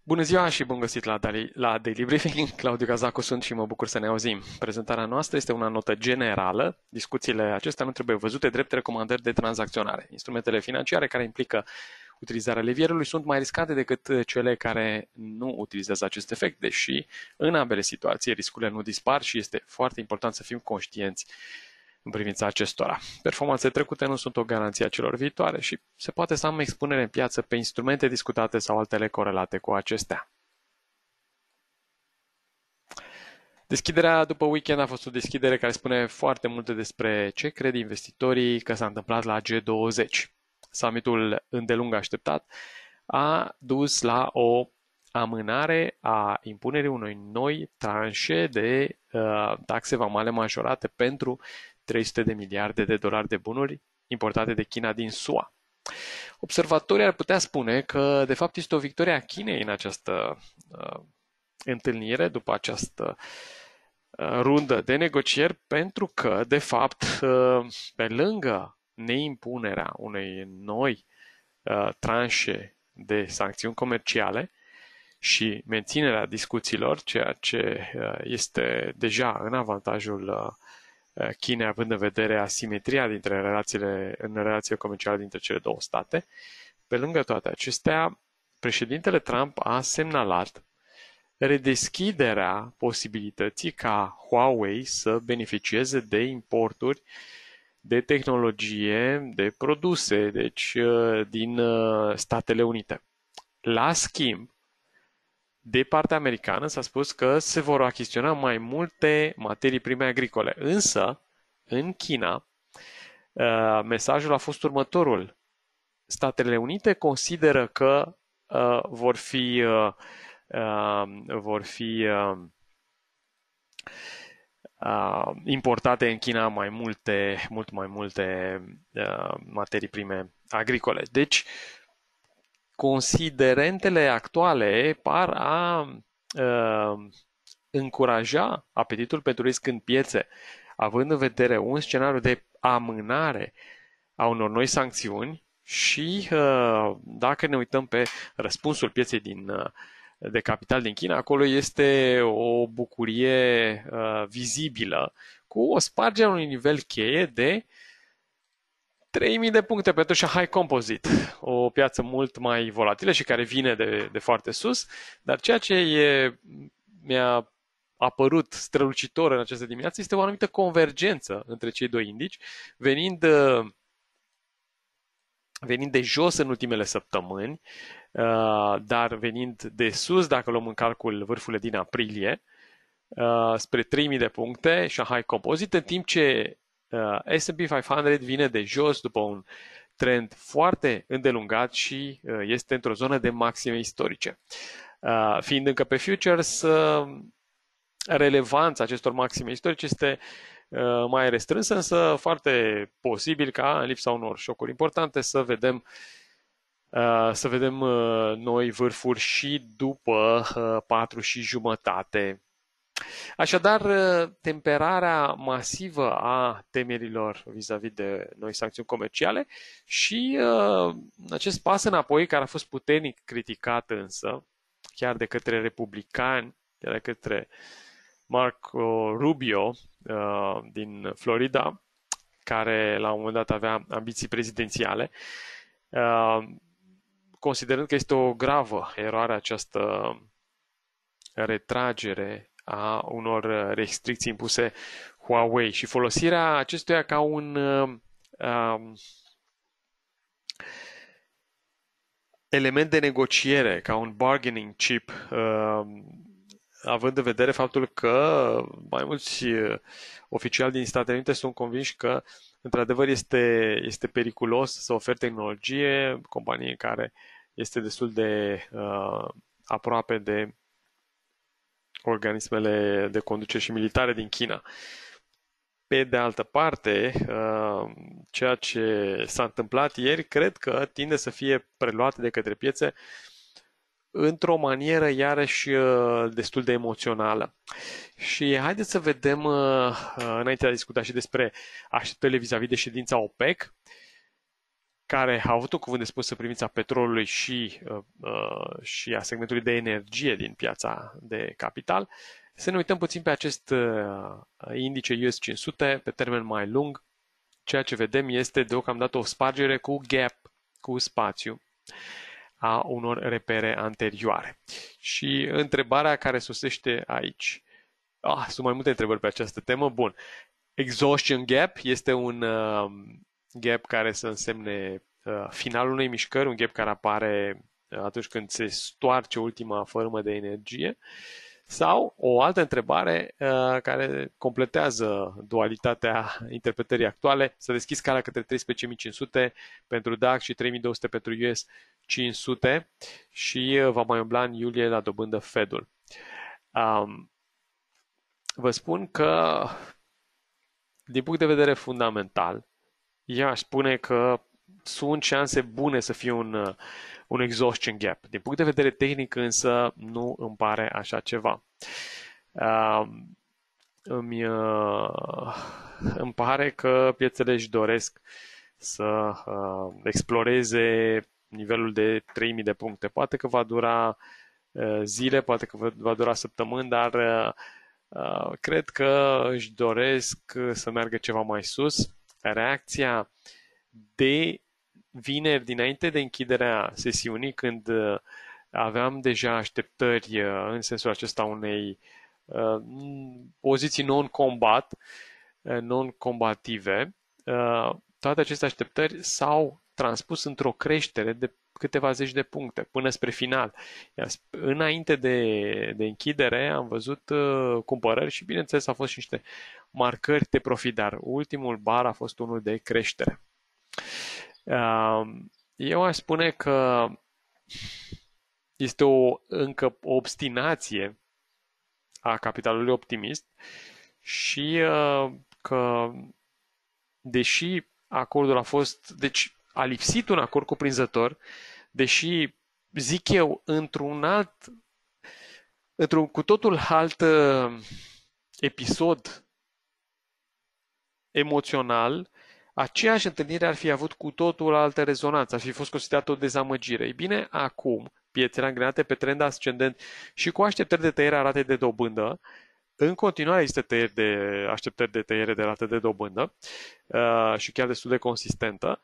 Bună ziua și bun găsit la Daily Briefing. Claudiu Cazacu sunt și mă bucur să ne auzim. Prezentarea noastră este una notă generală. Discuțiile acestea nu trebuie văzute drept recomandări de tranzacționare. Instrumentele financiare care implică utilizarea levierului sunt mai riscante decât cele care nu utilizează acest efect, deși în ambele situații riscurile nu dispar și este foarte important să fim conștienți în privința acestora. Performanțele trecute nu sunt o garanție a celor viitoare și se poate să am expunere în piață pe instrumente discutate sau altele corelate cu acestea. Deschiderea după weekend a fost o deschidere care spune foarte multe despre ce cred investitorii că s-a întâmplat la G20. Summitul îndelung așteptat a dus la o amânare a impunerii unei noi tranșe de taxe vamale majorate pentru 300 de miliarde de dolari de bunuri importate de China din SUA. Observatorii ar putea spune că, de fapt, este o victorie a Chinei în această întâlnire, după această rundă de negocieri, pentru că, de fapt, pe lângă neimpunerea unei noi tranșe de sancțiuni comerciale și menținerea discuțiilor, ceea ce este deja în avantajul Chinei, având în vedere asimetria în relațiile comerciale dintre cele două state. Pe lângă toate acestea, președintele Trump a semnalat redeschiderea posibilității ca Huawei să beneficieze de importuri de tehnologie, de produse, deci din Statele Unite. La schimb, de partea americană s-a spus că se vor achiziționa mai multe materii prime agricole. Însă, în China, mesajul a fost următorul. Statele Unite consideră că vor fi importate în China mult mai multe materii prime agricole. Deci, considerentele actuale par a încuraja apetitul pentru risc în piețe, având în vedere un scenariu de amânare a unor noi sancțiuni și dacă ne uităm pe răspunsul pieței de capital din China, acolo este o bucurie vizibilă cu o spargere a unui nivel cheie de 3000 de puncte pentru Shanghai Composite, o piață mult mai volatilă și care vine de foarte sus, dar ceea ce mi-a apărut strălucitor în această dimineață este o anumită convergență între cei doi indici, venind de jos în ultimele săptămâni, dar venind de sus, dacă luăm în calcul vârfurile din aprilie, spre 3000 de puncte, Shanghai Composite, în timp ce S&P 500 vine de jos după un trend foarte îndelungat și este într-o zonă de maxime istorice. Fiind încă pe futures, relevanța acestor maxime istorice este mai restrânsă, însă foarte posibil ca, în lipsa unor șocuri importante, să vedem noi vârfuri și după 4 și jumătate. Așadar, temperarea masivă a temerilor vis-a-vis de noi sancțiuni comerciale și acest pas înapoi, care a fost puternic criticat însă, chiar de către republicani, de către Marco Rubio din Florida, care la un moment dat avea ambiții prezidențiale, considerând că este o gravă eroare această retragere a unor restricții impuse Huawei și folosirea acestuia ca un element de negociere, ca un bargaining chip, având în vedere faptul că mai mulți oficiali din Statele Unite sunt convinși că într-adevăr este periculos să oferi tehnologie companie care este destul de aproape de organismele de conducere și militare din China. Pe de altă parte, ceea ce s-a întâmplat ieri, cred că tinde să fie preluat de către piețe într-o manieră iarăși destul de emoțională. Și haideți să vedem, înainte de a discuta și despre așteptările vis-a-vis de ședința OPEC, care au avut un cuvânt de spus în privința petrolului și a segmentului de energie din piața de capital. Să ne uităm puțin pe acest indice US 500 pe termen mai lung. Ceea ce vedem este deocamdată o spargere cu gap, cu spațiu, a unor repere anterioare. Și întrebarea care sosește aici, sunt mai multe întrebări pe această temă. Bun, exhaustion gap este un gap care să însemne finalul unei mișcări, un gap care apare atunci când se stoarce ultima formă de energie. Sau o altă întrebare care completează dualitatea interpretării actuale, să deschizi scala către 13.500 pentru DAX și 3.200 pentru US 500 și va mai umbla în iulie la dobândă Fed-ul. Vă spun că din punct de vedere fundamental, eu aș spune că sunt șanse bune să fie un exhaustion gap. Din punct de vedere tehnic însă nu îmi pare așa ceva. Îmi pare că piețele își doresc să exploreze nivelul de 3000 de puncte. Poate că va dura zile, poate că va dura săptămâni, dar cred că își doresc să meargă ceva mai sus. Reacția de vineri dinainte de închiderea sesiunii, când aveam deja așteptări în sensul acesta unei poziții non-combative, toate aceste așteptări s-au transpus într-o creștere de câteva zeci de puncte până spre final. Iar înainte de închidere am văzut cumpărări și bineînțeles au fost și niște marcări de profit, dar ultimul bar a fost unul de creștere. Eu aș spune că este încă o obstinație a capitalului optimist și că deși acordul deci a lipsit un acord cuprinzător, deși zic eu într-un cu totul alt episod emoțional, aceeași întâlnire ar fi avut cu totul altă rezonanță, ar fi fost considerată o dezamăgire. Ei bine, acum, piețele angrenate pe trend ascendent și cu așteptări de tăiere a ratei de dobândă, în continuare există așteptări de tăiere de rată de dobândă și chiar destul de consistentă.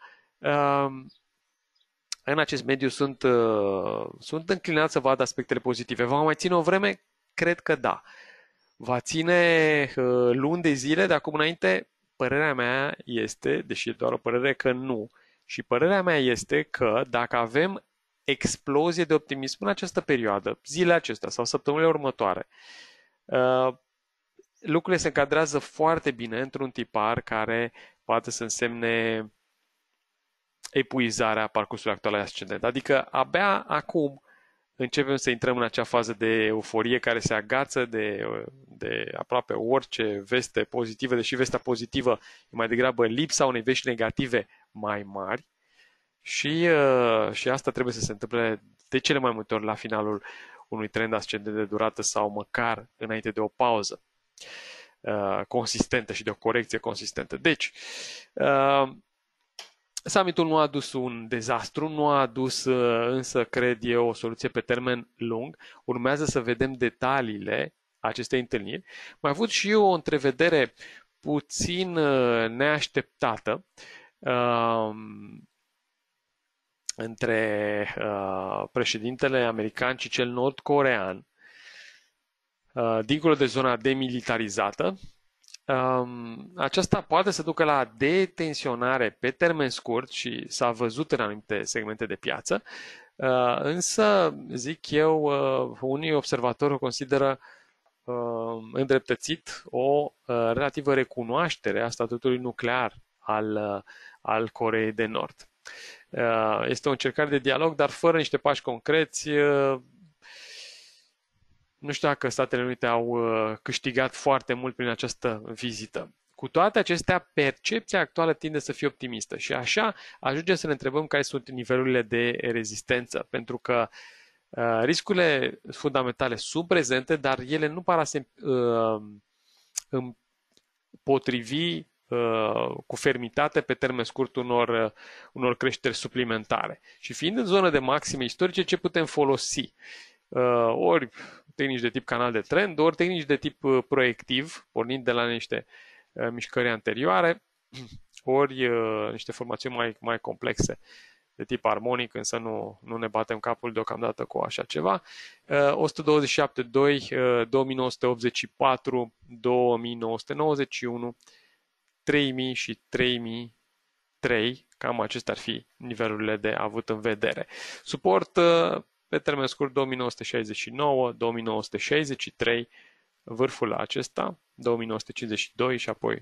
În acest mediu sunt înclinat să vad aspectele pozitive. Va mai ține o vreme? Cred că da. Va ține luni de zile de acum înainte? Părerea mea este, deși e doar o părere, că nu. Și părerea mea este că dacă avem explozie de optimism în această perioadă, zilele acestea sau săptămânile următoare, lucrurile se încadrează foarte bine într-un tipar care poate să însemne epuizarea parcursului actual ascendent. Adică abia acum începem să intrăm în acea fază de euforie care se agață de aproape orice veste pozitivă, deși vestea pozitivă e mai degrabă lipsa unei vești negative mai mari și asta trebuie să se întâmple de cele mai multe ori la finalul unui trend ascendent de durată sau măcar înainte de o pauză consistentă și de o corecție consistentă. Deci, summitul nu a adus un dezastru, nu a adus însă, cred eu, o soluție pe termen lung. Urmează să vedem detaliile acestei întâlniri. Mai avut și eu o întrevedere puțin neașteptată între președintele american și cel nord-corean, dincolo de zona demilitarizată. Aceasta poate să ducă la detensionare pe termen scurt și s-a văzut în anumite segmente de piață, însă, zic eu, unii observatori o consideră îndreptățit o relativă recunoaștere a statutului nuclear al Coreei de Nord. Este o încercare de dialog, dar fără niște pași concreți. Nu știu dacă Statele Unite au câștigat foarte mult prin această vizită. Cu toate acestea, percepția actuală tinde să fie optimistă și așa ajungem să ne întrebăm care sunt nivelurile de rezistență, pentru că riscurile fundamentale sunt prezente, dar ele nu par a se împotrivi cu fermitate pe termen scurt unor creșteri suplimentare. Și fiind în zonă de maxime istorice, ce putem folosi? Ori tehnici de tip canal de trend, ori tehnici de tip proiectiv, pornind de la niște mișcări anterioare, ori niște formațiuni mai complexe de tip armonic, însă nu ne batem capul deocamdată cu așa ceva. 127.2, 2984, 2991, 3000 și 3003, cam acestea ar fi nivelurile de avut în vedere. Suport pe termen scurt 2969, 2963, vârful acesta, 2952 și apoi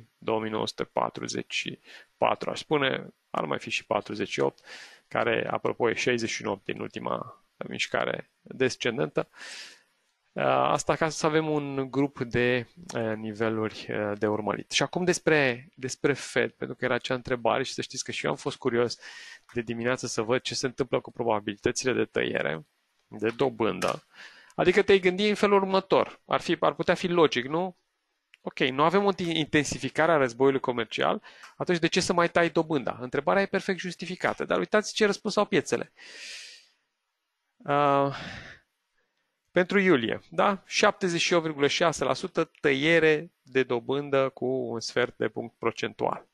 2944, aș spune, ar mai fi și 48, care, apropo, e 68 din ultima mișcare descendentă. Asta ca să avem un grup de niveluri de urmărit. Și acum despre Fed, pentru că era acea întrebare și să știți că și eu am fost curios de dimineață să văd ce se întâmplă cu probabilitățile de tăiere, de dobândă. Adică te-ai gândi în felul următor. Ar putea fi logic, nu? Ok, nu avem o intensificare a războiului comercial, atunci de ce să mai tai dobânda? Întrebarea e perfect justificată, dar uitați ce răspuns au piețele. Pentru iulie, da? 78,6% tăiere de dobândă cu un sfert de punct procentual.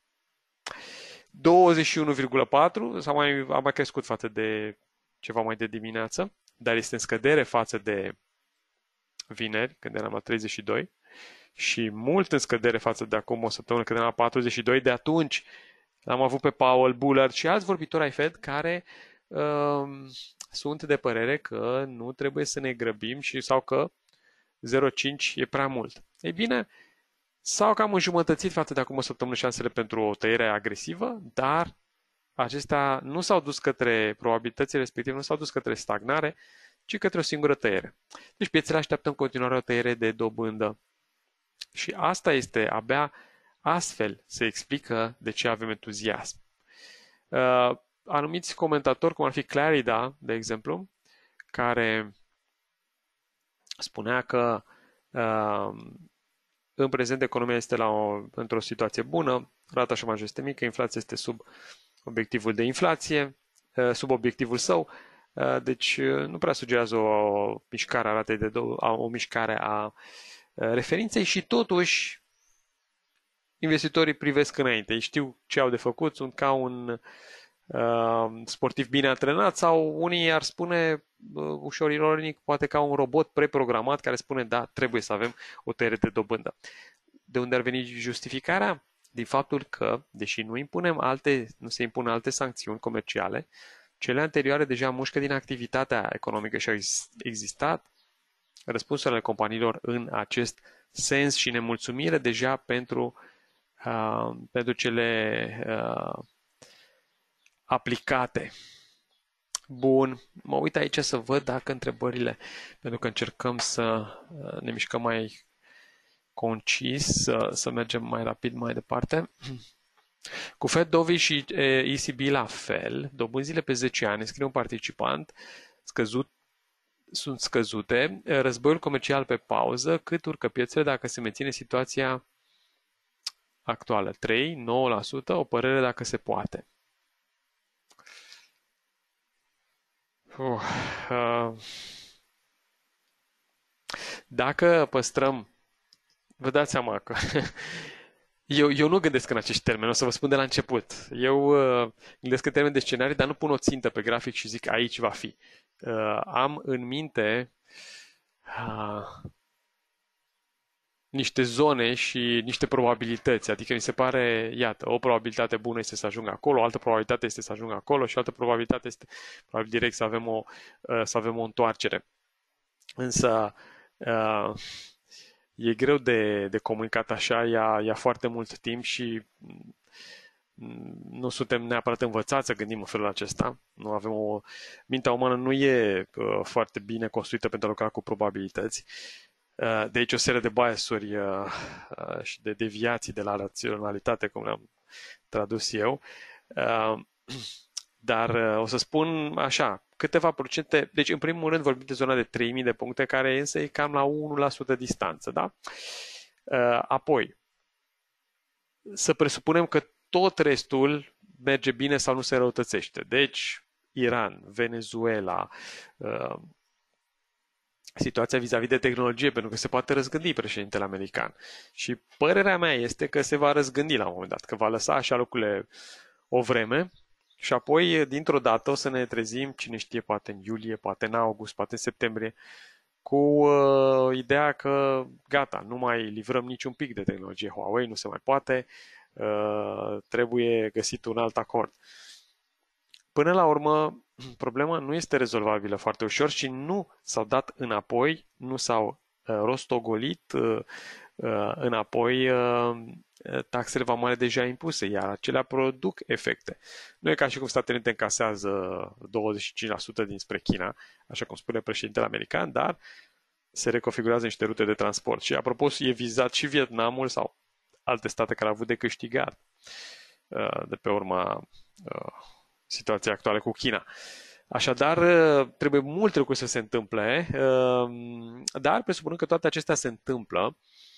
21,4% a mai crescut față de ceva mai de dimineață, dar este în scădere față de vineri, când eram la 32, și mult în scădere față de acum o săptămână, când eram la 42. De atunci l-am avut pe Powell, Bullard și alți vorbitori ai Fed care sunt de părere că nu trebuie să ne grăbim sau că 0,5 e prea mult. Ei bine, s-au cam înjumătățit față de acum o săptămână șansele pentru o tăiere agresivă, dar acestea nu s-au dus către probabilitățile respective, nu s-au dus către stagnare, ci către o singură tăiere. Deci piețele așteaptă în continuare o tăiere de dobândă. Și asta este, abia astfel se explică de ce avem entuziasm. Anumiți comentatori, cum ar fi Clarida, de exemplu, care spunea că în prezent economia este într-o situație bună, rata șomajului este mică, inflația este sub obiectivul de inflație, sub obiectivul său, deci nu prea sugerează o mișcare a ratei o mișcare a referinței și totuși investitorii privesc înainte. Ei știu ce au de făcut, sunt ca un sportiv bine antrenat sau unii ar spune ușor ironic, poate ca un robot preprogramat care spune da, trebuie să avem o tăiere de dobândă. De unde ar veni justificarea? Din faptul că, deși nu se impun alte sancțiuni comerciale, cele anterioare deja mușcă din activitatea economică și au existat răspunsurile companiilor în acest sens și nemulțumire deja pentru cele aplicate. Bun, mă uit aici să văd dacă întrebările, pentru că încercăm să ne mișcăm mai concis, să mergem mai rapid mai departe. Cu Fed, Dovi și ECB la fel, dobânzile pe 10 ani, scrie un participant, sunt scăzute, războiul comercial pe pauză, cât urcă piețele dacă se menține situația actuală? 3, 9%, o părere dacă se poate. Dacă păstrăm, vă dați seama că eu nu gândesc în acești termeni, o să vă spun de la început. Eu gândesc în termeni de scenarii, dar nu pun o țintă pe grafic și zic aici va fi. Am în minte niște zone și niște probabilități. Adică mi se pare, iată, o probabilitate bună este să ajungă acolo, o altă probabilitate este să ajungă acolo și o altă probabilitate este probabil direct să avem o întoarcere. Însă e greu de comunicat așa, ia foarte mult timp și nu suntem neapărat învățați să gândim în felul acesta. Nu avem mintea umană nu e foarte bine construită pentru a lucra cu probabilități. De aici o serie de biasuri și de deviații de la raționalitate, cum le-am tradus eu. Dar o să spun așa, câteva procente. Deci, în primul rând, vorbim de zona de 3000 de puncte, care însă e cam la 1% distanță. Da? Apoi, să presupunem că tot restul merge bine sau nu se răutățește. Deci, Iran, Venezuela, situația vis-a-vis de tehnologie, pentru că se poate răzgândi președintele american. Și părerea mea este că se va răzgândi la un moment dat, că va lăsa așa lucrurile o vreme și apoi, dintr-o dată, o să ne trezim, cine știe, poate în iulie, poate în august, poate în septembrie, cu ideea că gata, nu mai livrăm niciun pic de tehnologie Huawei, nu se mai poate, trebuie găsit un alt acord. Până la urmă, problema nu este rezolvabilă foarte ușor și nu s-au dat înapoi, nu s-au rostogolit înapoi taxele vamale deja impuse, iar acelea produc efecte. Nu e ca și cum Statele Unite încasează 25% dinspre China, așa cum spune președintele american, dar se reconfigurează niște rute de transport. Și apropo, e vizat și Vietnamul sau alte state care au avut de câștigat de pe urma situației actuale cu China. Așadar, trebuie multe lucruri să se întâmple, dar presupunând că toate acestea se întâmplă,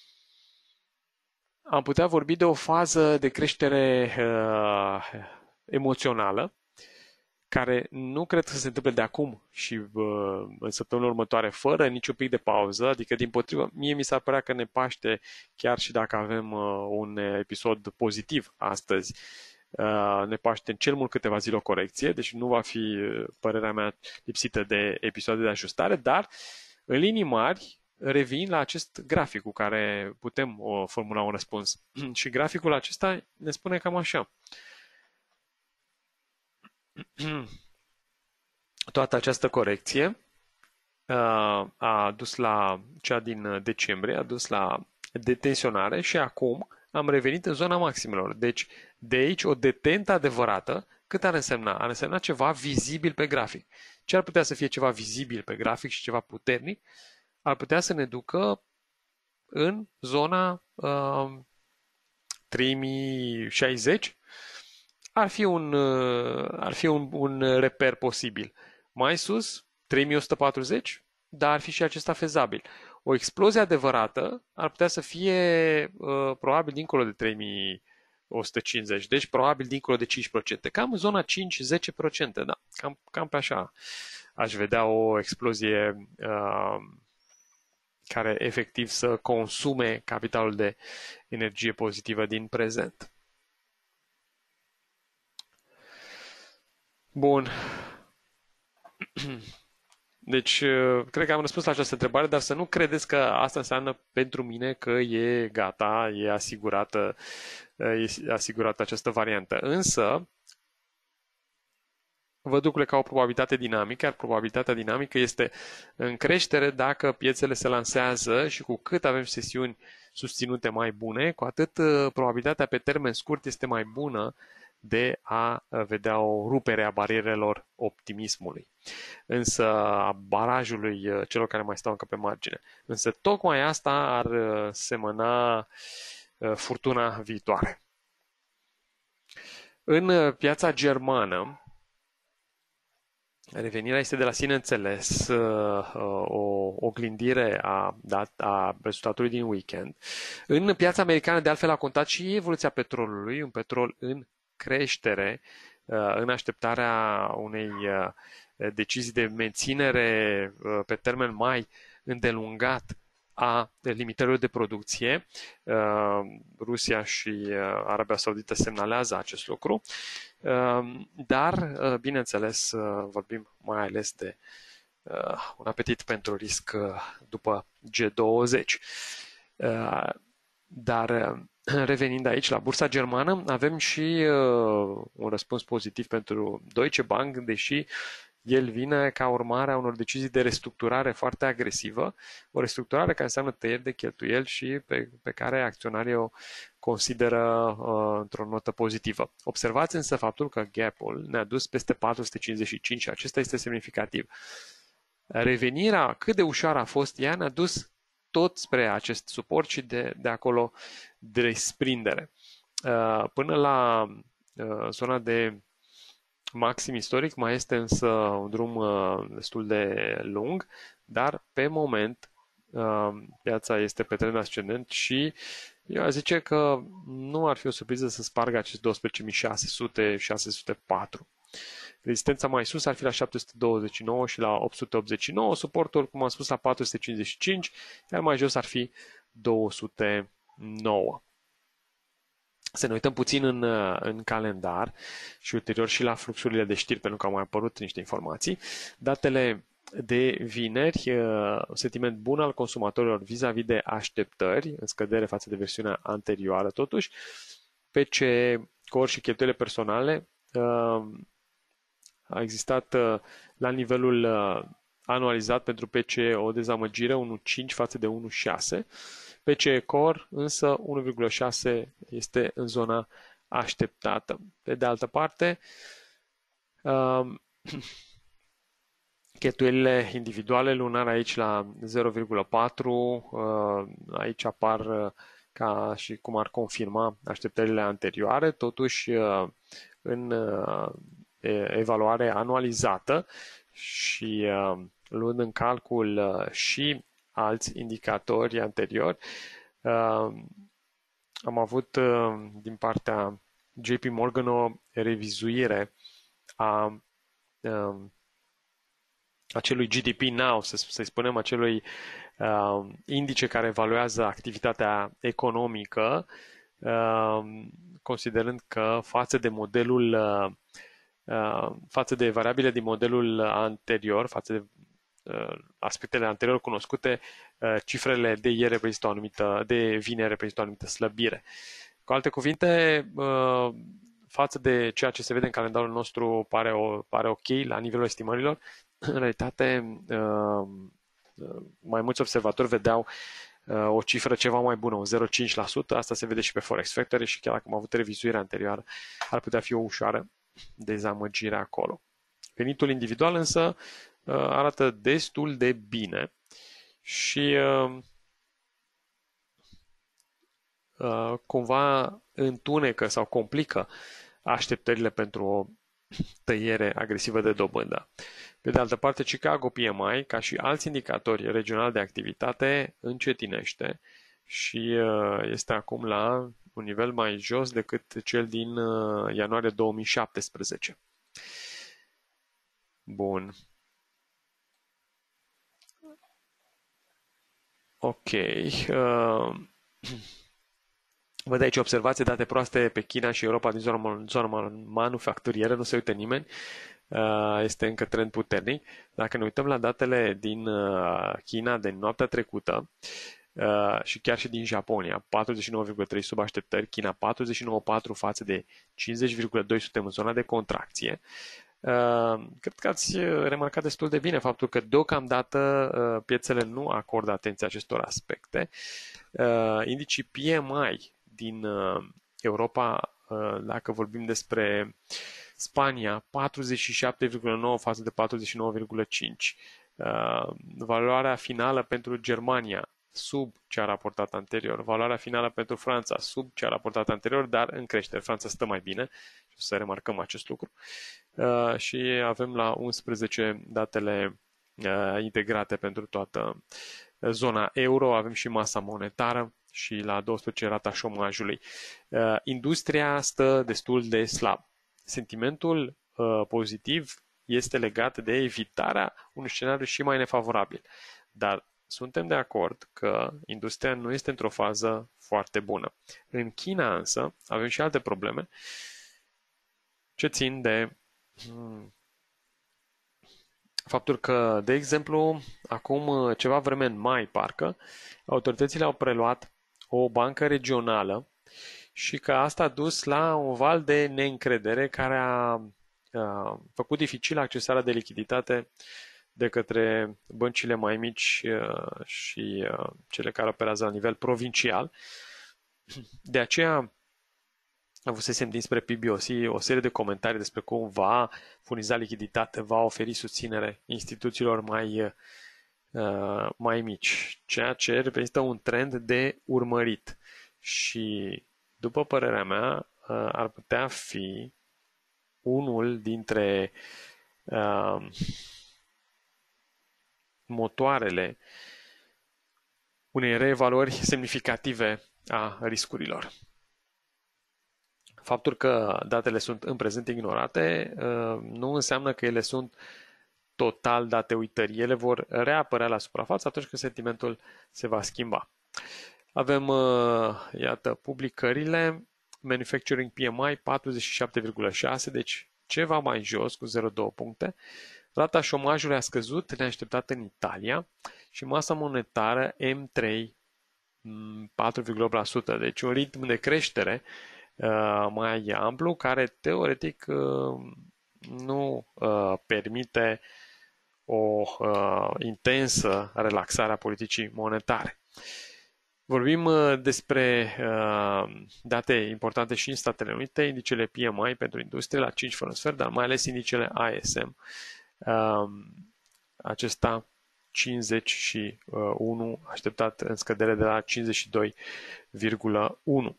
am putea vorbi de o fază de creștere emoțională, care nu cred că se întâmple de acum și în săptămâna următoare, fără niciun pic de pauză, adică dimpotrivă, mie mi s-ar părea că ne paște, chiar și dacă avem un episod pozitiv astăzi, ne paște în cel mult câteva zile o corecție, deci nu va fi, părerea mea, lipsită de episoade de ajustare, dar în linii mari revin la acest grafic cu care putem formula un răspuns. Și graficul acesta ne spune cam așa. Toată această corecție a dus la cea din decembrie, a dus la detenționare și acum am revenit în zona maximelor. Deci, de aici, o detentă adevărată, cât ar însemna? Ar însemna ceva vizibil pe grafic. Ce ar putea să fie ceva vizibil pe grafic și ceva puternic? Ar putea să ne ducă în zona 3060. Ar fi un reper posibil. Mai sus, 3140, dar ar fi și acesta fezabil. O explozie adevărată ar putea să fie probabil dincolo de 3150, deci probabil dincolo de 5%. Cam în zona 5-10%, da. Cam pe așa aș vedea o explozie care efectiv să consume capitalul de energie pozitivă din prezent. Bun. Deci, cred că am răspuns la această întrebare, dar să nu credeți că asta înseamnă pentru mine că e gata, e asigurată această variantă. Însă, văd lucrurile ca o probabilitate dinamică, iar probabilitatea dinamică este în creștere dacă piețele se lansează și cu cât avem sesiuni susținute mai bune, cu atât probabilitatea pe termen scurt este mai bună de a vedea o rupere a barierelor optimismului, însă a barajului celor care mai stau încă pe margine. Însă tocmai asta ar semăna furtuna viitoare. În piața germană, revenirea este de la sine înțeles, o oglindire a rezultatului din weekend. În piața americană, de altfel, a contat și evoluția petrolului, un petrol în creștere, în așteptarea unei decizii de menținere pe termen mai îndelungat a limitărilor de producție. Rusia și Arabia Saudită semnalează acest lucru, dar, bineînțeles, vorbim mai ales de un apetit pentru risc după G20. Dar, revenind aici la bursa germană, avem și un răspuns pozitiv pentru Deutsche Bank, deși el vine ca urmare a unor decizii de restructurare foarte agresivă, o restructurare care înseamnă tăieri de cheltuieli și pe care acționarii o consideră într-o notă pozitivă. Observați însă faptul că gap-ul ne-a dus peste 455 și acesta este semnificativ. Revenirea, cât de ușoară a fost ea, ne-a dus tot spre acest suport și de acolo desprindere. Până la zona de maxim istoric mai este însă un drum destul de lung, dar pe moment piața este pe trend ascendent și Eu aș zice că nu ar fi o surpriză să spargă acest 12.600, 604. Rezistența mai sus ar fi la 729 și la 889, suportul, cum am spus, la 455, iar mai jos ar fi 209. Să ne uităm puțin în calendar și ulterior și la fluxurile de știri, pentru că au mai apărut niște informații. Datele de vineri, sentiment bun al consumatorilor vis-a-vis de așteptări, în scădere față de versiunea anterioară totuși. PC, core și cheltuielile personale a existat la nivelul anualizat pentru PC o dezamăgire 1.5 față de 1.6. PC Core însă 1.6 este în zona așteptată. Pe de altă parte, cheltuielile individuale lunar aici la 0,4, aici apar ca și cum ar confirma așteptările anterioare, totuși în evaluare anualizată și luând în calcul și alți indicatori anteriori, am avut din partea JP Morgan o revizuire a acelui GDP Now, să-i spunem, acelui indice care evaluează activitatea economică, considerând că față de variabile din modelul anterior, față de aspectele anterior cunoscute, cifrele de ieri reprezintă de vineri reprezintă o anumită slăbire. Cu alte cuvinte, față de ceea ce se vede în calendarul nostru pare ok la nivelul estimărilor, în realitate mai mulți observatori vedeau o cifră ceva mai bună, un 0,5%, asta se vede și pe Forex Factory și chiar dacă am avut revizuirea anterioară, ar putea fi o ușoară dezamăgire acolo. Venitul individual însă arată destul de bine și cumva întunecă sau complică așteptările pentru o tăiere agresivă de dobândă. Pe de altă parte, Chicago PMI, ca și alți indicatori regionali de activitate, încetinește și este acum la un nivel mai jos decât cel din ianuarie 2017. Bun. Ok. Văd aici observații, date proaste pe China și Europa din zona manufacturieră, nu se uită nimeni. Este încă trend puternic. Dacă ne uităm la datele din China de noaptea trecută și chiar și din Japonia, 49,3 sub așteptări, China 49,4 față de 50,2 suntem în zona de contracție. Cred că ați remarcat destul de bine faptul că deocamdată piețele nu acordă atenție acestor aspecte. Indicii PMI din Europa, dacă vorbim despre Spania, 47,9 față de 49,5. Valoarea finală pentru Germania, sub ce a raportat anterior. Valoarea finală pentru Franța, sub ce a raportat anterior, dar în creștere. Franța stă mai bine și o să remarcăm acest lucru. Și avem la 11 datele integrate pentru toată zona euro, avem și masa monetară și la 12 rata șomajului. Industria stă destul de slab. Sentimentul pozitiv este legat de evitarea unui scenariu și mai nefavorabil. Dar suntem de acord că industria nu este într-o fază foarte bună. În China însă avem și alte probleme ce țin de faptul că, de exemplu, acum ceva vreme în mai, parcă, autoritățile au preluat o bancă regională și că asta a dus la un val de neîncredere care a făcut dificil accesarea de lichiditate de către băncile mai mici și cele care operează la nivel provincial. De aceea avusesem dinspre PBOC o serie de comentarii despre cum va furniza lichiditate, va oferi susținere instituțiilor mai mici, ceea ce reprezintă un trend de urmărit. Și, după părerea mea, ar putea fi unul dintre motoarele unei reevaluări semnificative a riscurilor. Faptul că datele sunt în prezent ignorate nu înseamnă că ele sunt total date uitării. Ele vor reapărea la suprafață atunci când sentimentul se va schimba. Avem, iată, publicările, Manufacturing PMI 47,6, deci ceva mai jos, cu 0,2 puncte. Rata șomajului a scăzut neașteptat în Italia și masa monetară M3 4,8%, deci un ritm de creștere mai amplu care teoretic nu permite o intensă relaxare a politicii monetare. Vorbim despre date importante și în Statele Unite, indicele PMI pentru industrie la 5 fără sfert, dar mai ales indicele ISM. Acesta 51, așteptat în scădere de la 52,1.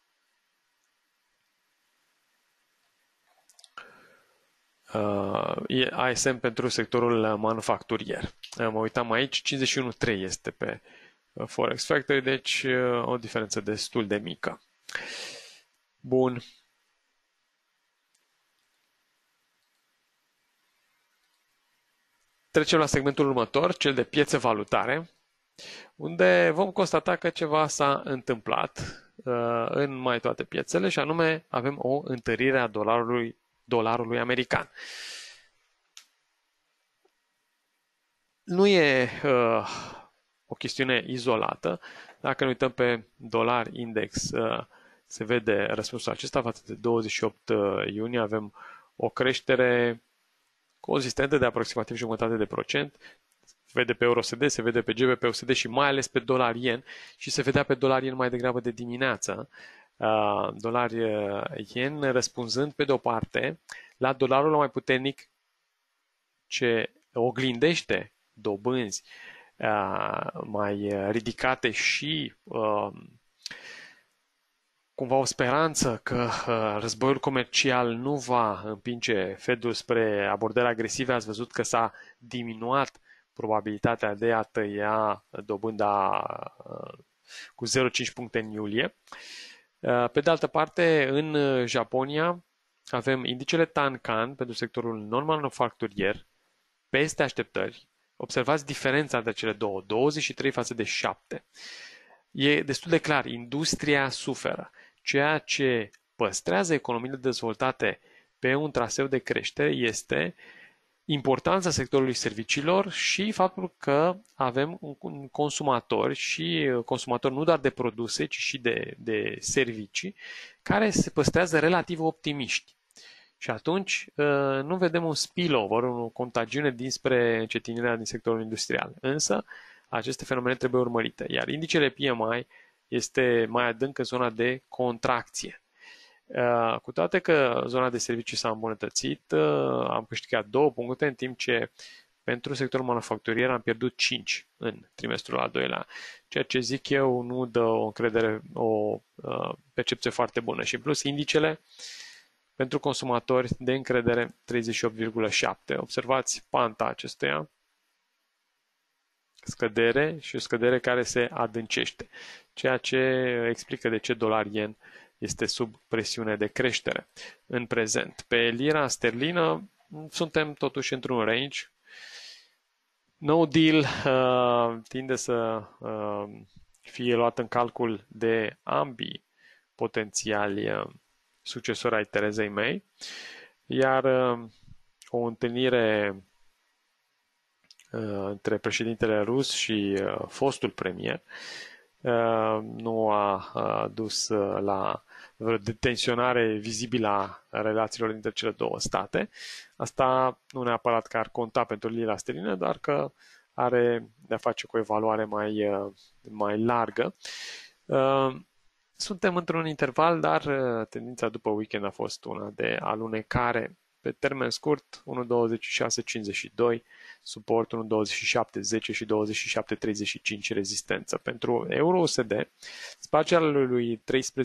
ISM pentru sectorul manufacturier. Mă uitam aici, 51,3 este pe Forex Factory, deci o diferență destul de mică. Bun. Trecem la segmentul următor, cel de piețe valutare, unde vom constata că ceva s-a întâmplat în mai toate piețele și anume avem o întărire a dolarului american. Nu e o chestiune izolată. Dacă ne uităm pe dolar index, se vede răspunsul acesta față de 28 iunie. Avem o creștere consistentă de aproximativ 0,5%. Se vede pe EURUSD, se vede pe GBP-USD și mai ales pe dolar yen și se vedea pe dolar yen mai degrabă de dimineață. Dolar yen răspunzând pe de o parte la dolarul mai puternic ce oglindește dobânzi mai ridicate și cumva o speranță că războiul comercial nu va împinge Fedul spre abordări agresive. Ați văzut că s-a diminuat probabilitatea de a tăia dobânda cu 0,5 puncte în iulie. Pe de altă parte, în Japonia avem indicele Tankan pentru sectorul non-manufacturier peste așteptări. Observați diferența de cele două, 23 față de 7. E destul de clar, industria suferă. Ceea ce păstrează economiile dezvoltate pe un traseu de creștere este importanța sectorului serviciilor și faptul că avem un consumator și consumatori nu doar de produse, ci și de servicii, care se păstrează relativ optimiști. Și atunci nu vedem un spillover, o contagiune dinspre încetinirea din sectorul industrial. Însă, aceste fenomene trebuie urmărite. Iar indicele PMI este mai adânc în zona de contracție. Cu toate că zona de servicii s-a îmbunătățit, am câștigat 2 puncte, în timp ce pentru sectorul manufacturier am pierdut 5 în trimestrul al doilea. Ceea ce zic eu nu dă o încredere, o percepție foarte bună. Și în plus, indicele pentru consumatori de încredere 38,7. Observați panta acestuia, scădere și o scădere care se adâncește, ceea ce explică de ce dolar-yen este sub presiune de creștere în prezent. Pe lira sterlină suntem totuși într-un range. No deal tinde să fie luat în calcul de ambii potențiali succesori ai Terezei May, iar o întâlnire între președintele rus și fostul premier nu a dus la vreo detensionare vizibilă a relațiilor dintre cele două state. Asta nu neapărat că ar conta pentru lira sterlină, dar că are de-a face cu o evaluare mai largă. Suntem într-un interval, dar tendința după weekend a fost una de alunecare. Pe termen scurt, 1,2652, suport 1,2710 și 2735 rezistență. Pentru euro-USD, spargerea lui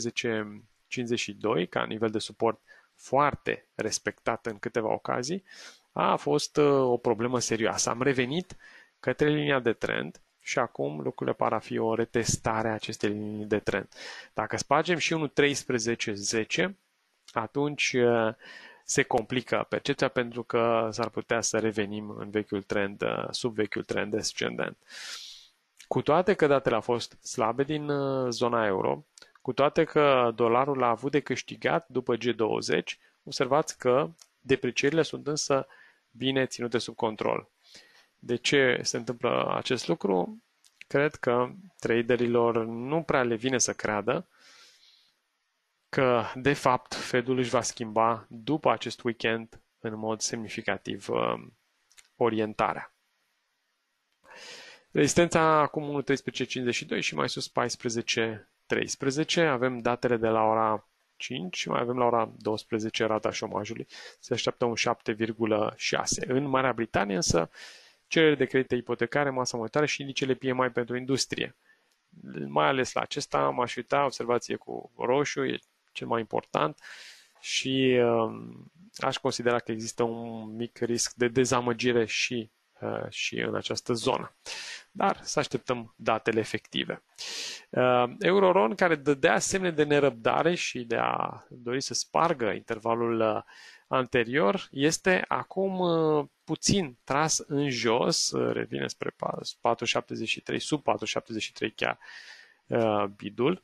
13,52 ca nivel de suport foarte respectat în câteva ocazii, a fost o problemă serioasă. Am revenit către linia de trend și acum lucrurile par a fi o retestare a acestei linii de trend. Dacă spargem și 1.13.10, atunci se complică percepția pentru că s-ar putea să revenim în vechiul trend, sub vechiul trend descendent. Cu toate că datele au fost slabe din zona euro, cu toate că dolarul a avut de câștigat după G20, observați că deprecierile sunt însă bine ținute sub control. De ce se întâmplă acest lucru? Cred că traderilor nu prea le vine să creadă că, de fapt, Fedul își va schimba după acest weekend în mod semnificativ orientarea. Rezistența acum 1.13.52 și mai sus 14.13. Avem datele de la ora 5 și mai avem la ora 12 rata șomajului. Se așteaptă un 7,6. În Marea Britanie însă cerere de credite ipotecare, masa monetară și indicele PMI pentru industrie. Mai ales la acesta m-aș uita, observație cu roșu, e cel mai important și aș considera că există un mic risc de dezamăgire și în această zonă. Dar să așteptăm datele efective. Euroron, care dădea semne de nerăbdare și de a dori să spargă intervalul anterior, este acum puțin tras în jos, revine spre 4,73, sub 4,73 chiar bidul,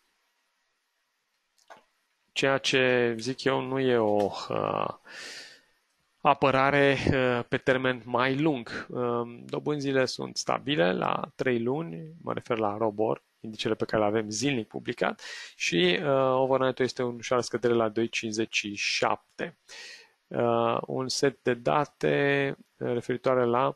ceea ce zic eu nu e o apărare pe termen mai lung. Dobânzile sunt stabile la 3 luni, mă refer la ROBOR, indicele pe care le avem zilnic publicat, și overnight-ul este un ușoară scădere la 2,57. Un set de date referitoare la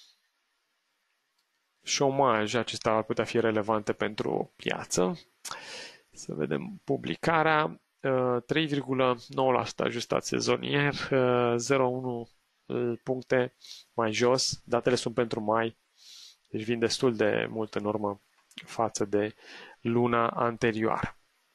șomaj, acestea ar putea fi relevante pentru piață. Să vedem publicarea. 3,9% ajustat sezonier, 0,1 puncte mai jos. Datele sunt pentru mai, deci vin destul de mult în urmă față de luna anterioară.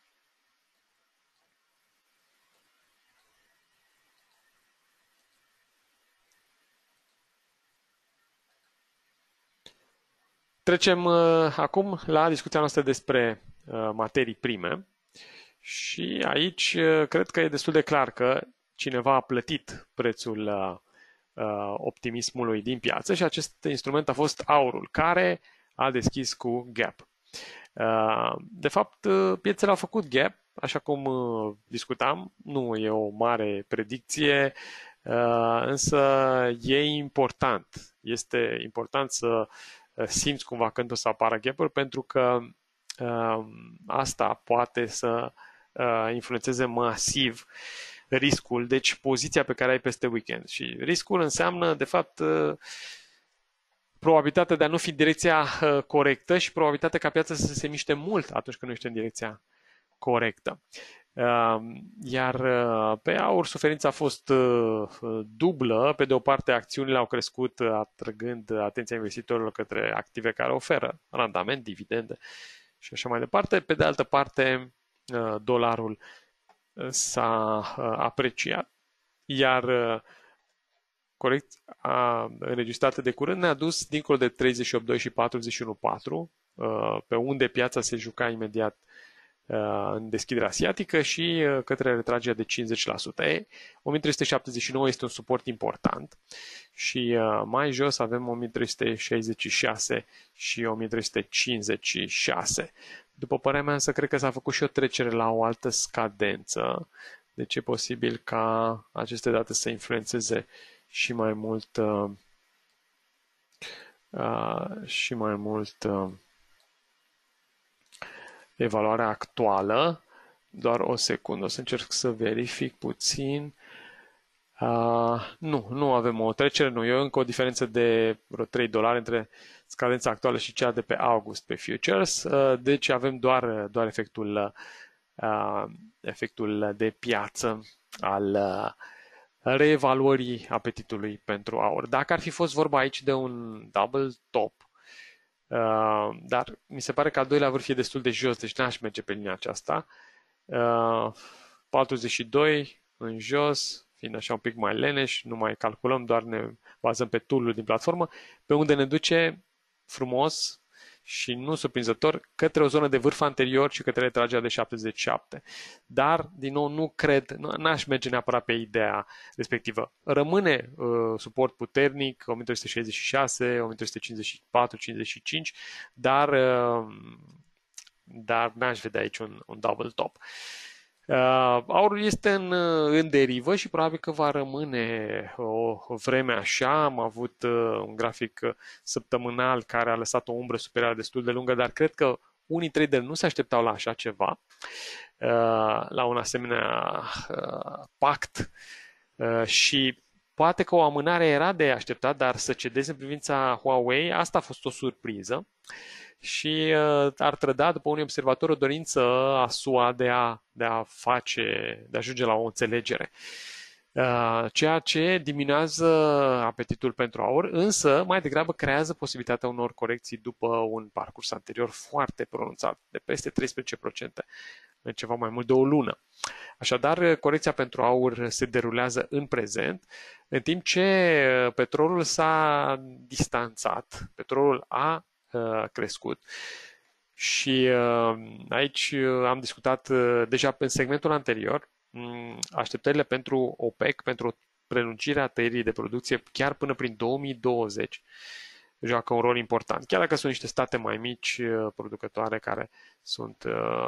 Trecem acum la discuția noastră despre materii prime. Și aici cred că e destul de clar că cineva a plătit prețul optimismului din piață și acest instrument a fost aurul, care a deschis cu gap. De fapt, piețele au făcut gap, așa cum discutam, nu e o mare predicție, însă e important. Este important să simți cumva când o să apară gap-uri, pentru că asta poate să influențeze masiv riscul, deci poziția pe care ai peste weekend. Și riscul înseamnă, de fapt, probabilitatea de a nu fi în direcția corectă și probabilitatea ca piața să se miște mult atunci când nu ești în direcția corectă. Iar pe aur suferința a fost dublă. Pe de o parte, acțiunile au crescut atrăgând atenția investitorilor către active care oferă randament, dividende și așa mai departe. Pe de altă parte, dolarul s-a apreciat, iar corecția înregistrată de curând ne-a dus dincolo de 38,2 și 41,4, pe unde piața se juca imediat în deschiderea asiatică și către retragerea de 50%. 1379 este un suport important și mai jos avem 1366 și 1356. După părerea mea, însă, cred că s-a făcut și o trecere la o altă scadență, deci e posibil ca aceste date să influențeze și mai mult evaluarea actuală. Doar o secundă, o să încerc să verific puțin. Nu avem o trecere, nu. E încă o diferență de vreo $3 între scadența actuală și cea de pe august pe futures. Deci avem doar efectul de piață al reevaluării apetitului pentru aur. Dacă ar fi fost vorba aici de un double top, dar mi se pare că al doilea vârf e destul de jos, deci n-aș merge pe linia aceasta. 42 în jos, fiind așa un pic mai leneș, nu mai calculăm, doar ne bazăm pe tool-ul din platformă, pe unde ne duce frumos și nu surprinzător, către o zonă de vârf anterior și către retragerea de 77. Dar, din nou, nu cred, n-aș merge neapărat pe ideea respectivă. Rămâne suport puternic, 1366, 1354, 55, dar n-aș vedea aici un double top. Aurul este în derivă și probabil că va rămâne o vreme așa. Am avut un grafic săptămânal care a lăsat o umbră superioară destul de lungă, dar cred că unii trader nu se așteptau la așa ceva, la un asemenea pact și poate că o amânare era de așteptat, dar să cedeze în privința Huawei, asta a fost o surpriză. Și ar trăda, după unui observator, o dorință a SUA de a ajunge la o înțelegere. Ceea ce diminuează apetitul pentru aur, însă mai degrabă creează posibilitatea unor corecții după un parcurs anterior foarte pronunțat, de peste 13% în ceva mai mult de o lună. Așadar, corecția pentru aur se derulează în prezent, în timp ce petrolul s-a distanțat, petrolul a crescut. Și aici am discutat deja în segmentul anterior așteptările pentru OPEC, pentru o prelungire a tăierii de producție chiar până prin 2020 joacă un rol important. Chiar dacă sunt niște state mai mici producătoare care sunt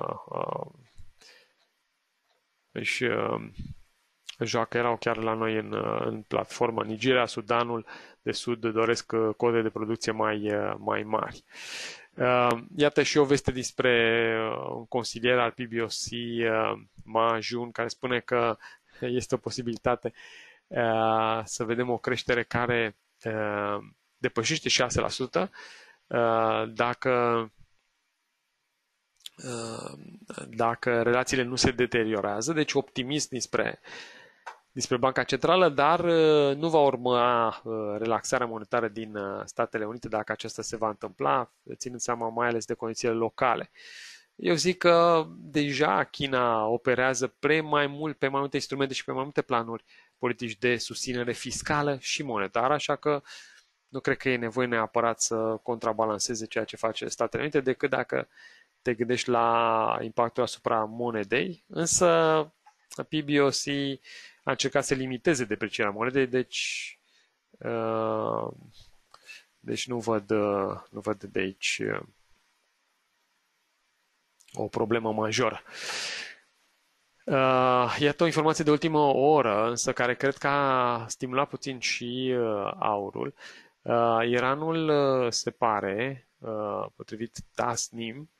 erau chiar la noi în platformă. Nigeria, Sudanul de Sud doresc cote de producție mai mari. Iată și o veste despre un consilier al PBOC, Ma Jun, care spune că este o posibilitate să vedem o creștere care depășește 6% dacă relațiile nu se deteriorează, deci optimist despre Banca Centrală, dar nu va urma relaxarea monetară din Statele Unite dacă aceasta se va întâmpla, ținând seama mai ales de condițiile locale. Eu zic că deja China operează pe mai multe instrumente și pe mai multe planuri politici de susținere fiscală și monetară, așa că nu cred că e nevoie neapărat să contrabalanceze ceea ce face Statele Unite, decât dacă te gândești la impactul asupra monedei, însă PBOC a încercat să limiteze deprecierea monedei, deci nu văd de aici o problemă majoră. Iată o informație de ultimă oră, însă care cred că a stimulat puțin și aurul. Iranul se pare, potrivit Tasnim,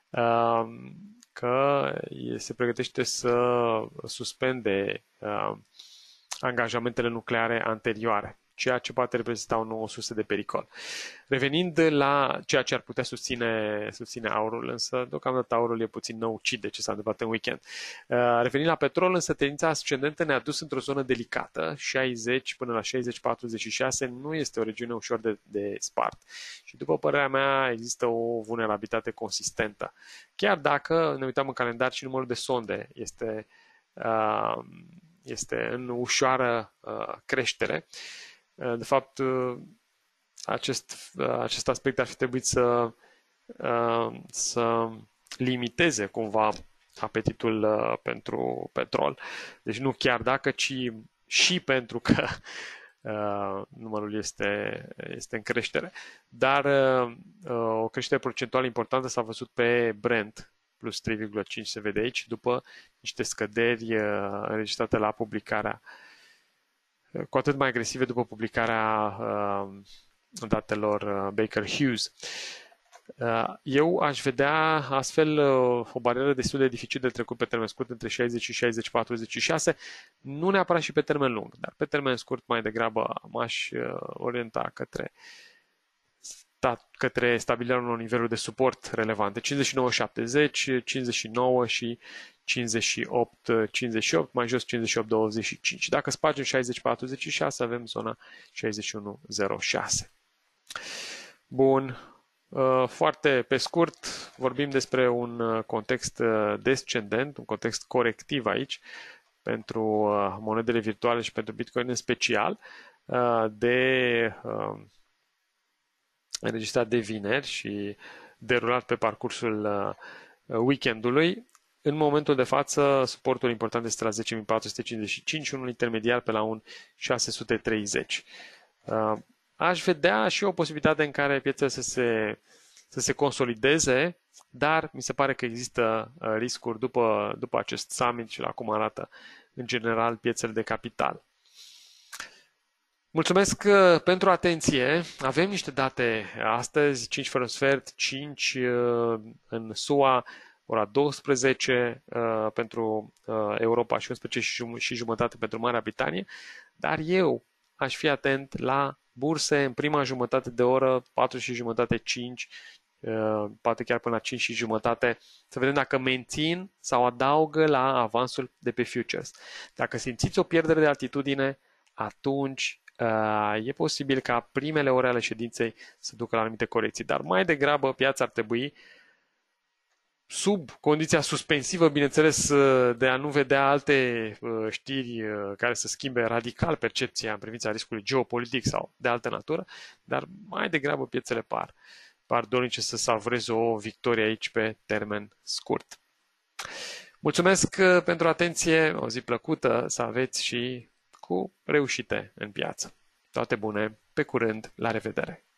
că se pregătește să suspende angajamentele nucleare anterioare, ceea ce poate reprezenta o nouă sursă de pericol. Revenind la ceea ce ar putea susține aurul, însă deocamdată aurul e puțin năucit de ce s-a întâmplat în weekend. Revenind la petrol, însă tendința ascendentă ne-a dus într-o zonă delicată, 60 până la 60-46 nu este o regiune ușor de spart. Și după părerea mea există o vulnerabilitate consistentă. Chiar dacă ne uităm în calendar și numărul de sonde este în ușoară creștere, de fapt, acest aspect ar fi trebuit să limiteze cumva apetitul pentru petrol. Deci nu chiar dacă, ci și pentru că numărul este în creștere. Dar o creștere procentuală importantă s-a văzut pe Brent, plus 3,5 se vede aici, după niște scăderi înregistrate la publicarea, cu atât mai agresive după publicarea datelor Baker Hughes. Eu aș vedea astfel o barieră destul de dificil de trecut pe termen scurt între 60 și 60-46, nu neapărat și pe termen lung, dar pe termen scurt mai degrabă m-aș orienta către stabilirea unor niveluri de suport relevante, 59-70, 59 și 58-58, mai jos 58-25. Dacă spargem 60-46, avem zona 61-06. Bun. Foarte pe scurt, vorbim despre un context descendent, un context corectiv aici, pentru monedele virtuale și pentru Bitcoin în special, înregistrat de vineri și derulat pe parcursul weekendului. În momentul de față, suportul important este la 10.455, unul intermediar pe la un 630. Aș vedea și o posibilitate în care piețele să se consolideze, dar mi se pare că există riscuri după acest summit și la cum arată în general piețele de capital. Mulțumesc pentru atenție. Avem niște date astăzi, 5 fără un sfert, 5 în SUA, ora 12 pentru Europa și 11 și jumătate pentru Marea Britanie, dar eu aș fi atent la burse în prima jumătate de oră, 4 și jumătate, 5, poate chiar până la 5 și jumătate, să vedem dacă mențin sau adaugă la avansul de pe futures. Dacă simțiți o pierdere de altitudine, atunci e posibil ca primele ore ale ședinței să ducă la anumite corecții, dar mai degrabă piața ar trebui, sub condiția suspensivă, bineînțeles, de a nu vedea alte știri care să schimbe radical percepția în privința riscului geopolitic sau de altă natură, dar mai degrabă piețele par dornice să savureze o victorie aici pe termen scurt. Mulțumesc pentru atenție, o zi plăcută să aveți și cu reușite în piață. Toate bune, pe curând, la revedere!